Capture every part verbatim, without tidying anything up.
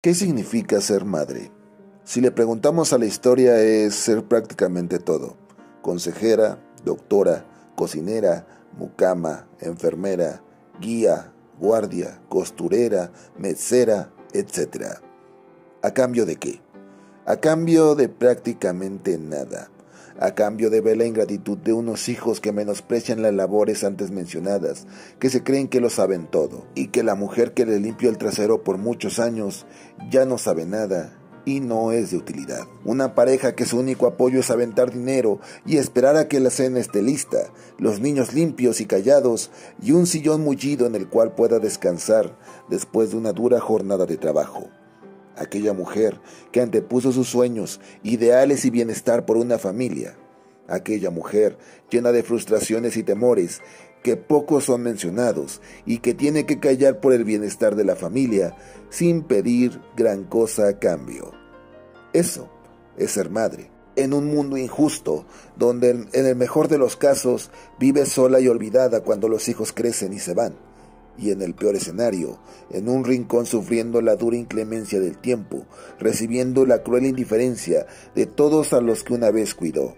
¿Qué significa ser madre? Si le preguntamos a la historia, es ser prácticamente todo: consejera, doctora, cocinera, mucama, enfermera, guía, guardia, costurera, mesera, etcétera. ¿A cambio de qué? A cambio de prácticamente nada. A cambio de ver la ingratitud de unos hijos que menosprecian las labores antes mencionadas, que se creen que lo saben todo, y que la mujer que le limpió el trasero por muchos años ya no sabe nada y no es de utilidad. Una pareja que su único apoyo es aventar dinero y esperar a que la cena esté lista, los niños limpios y callados y un sillón mullido en el cual pueda descansar después de una dura jornada de trabajo. Aquella mujer que antepuso sus sueños, ideales y bienestar por una familia. Aquella mujer llena de frustraciones y temores que pocos son mencionados y que tiene que callar por el bienestar de la familia sin pedir gran cosa a cambio. Eso es ser madre. En un mundo injusto, donde en el mejor de los casos vive sola y olvidada cuando los hijos crecen y se van. Y en el peor escenario, en un rincón sufriendo la dura inclemencia del tiempo, recibiendo la cruel indiferencia de todos a los que una vez cuidó.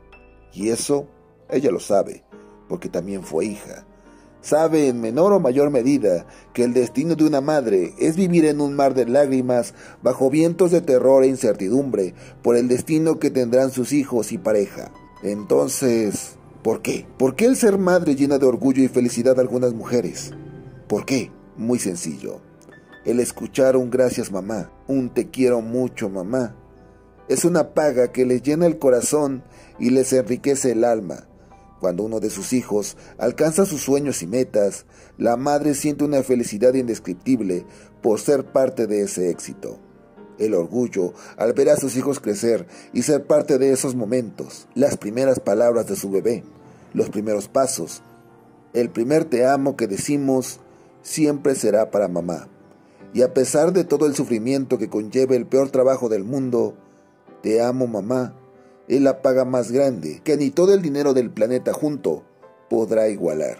Y eso, ella lo sabe, porque también fue hija. Sabe en menor o mayor medida que el destino de una madre es vivir en un mar de lágrimas, bajo vientos de terror e incertidumbre, por el destino que tendrán sus hijos y pareja. Entonces, ¿por qué? ¿Por qué el ser madre llena de orgullo y felicidad a algunas mujeres? ¿Por qué? Muy sencillo. El escuchar un gracias mamá, un te quiero mucho mamá, es una paga que les llena el corazón y les enriquece el alma. Cuando uno de sus hijos alcanza sus sueños y metas, la madre siente una felicidad indescriptible por ser parte de ese éxito. El orgullo al ver a sus hijos crecer y ser parte de esos momentos, las primeras palabras de su bebé, los primeros pasos, el primer te amo que decimos, siempre será para mamá. Y a pesar de todo el sufrimiento que conlleva el peor trabajo del mundo, te amo mamá, es la paga más grande que ni todo el dinero del planeta junto podrá igualar.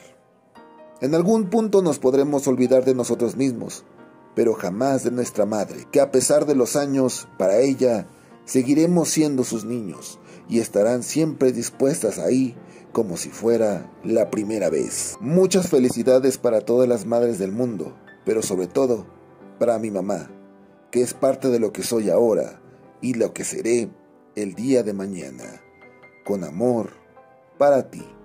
En algún punto nos podremos olvidar de nosotros mismos, pero jamás de nuestra madre, que a pesar de los años, para ella, seguiremos siendo sus niños y estarán siempre dispuestas ahí, como si fuera la primera vez. Muchas felicidades para todas las madres del mundo, pero sobre todo para mi mamá, que es parte de lo que soy ahora y lo que seré el día de mañana. Con amor, para ti.